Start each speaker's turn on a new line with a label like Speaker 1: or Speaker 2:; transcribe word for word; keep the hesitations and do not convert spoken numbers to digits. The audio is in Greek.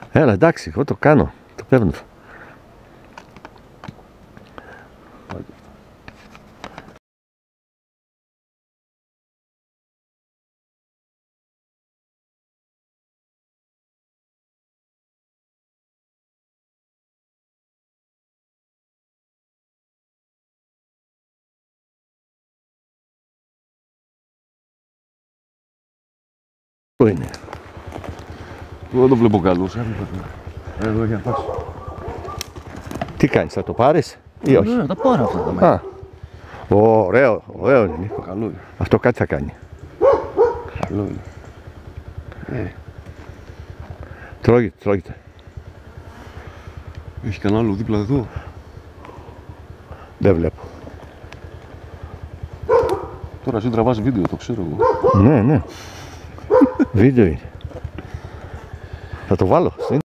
Speaker 1: Έλα, εντάξει, εγώ το κάνω. Το παίρνω. Πού είναι?
Speaker 2: Εγώ το βλέπω καλός. Εδώ για πας.
Speaker 1: Τι κάνεις, θα το πάρεις ή όχι?
Speaker 2: Ναι, τα πάρω αυτά τα μάτια.
Speaker 1: Α, ωραίο, ωραίο είναι, Νίκο.
Speaker 2: Καλό είναι.
Speaker 1: Αυτό κάτι θα κάνει.
Speaker 2: Καλό είναι. Ε,
Speaker 1: Τρώγεται, τρώγεται.
Speaker 2: έχει κανένα άλλο δίπλα εδώ.
Speaker 1: Δεν βλέπω.
Speaker 2: Τώρα εσύ τραβάς βίντεο, το ξέρω εγώ.
Speaker 1: Ναι, ναι. Βίντεο είναι. Θα το βάλω.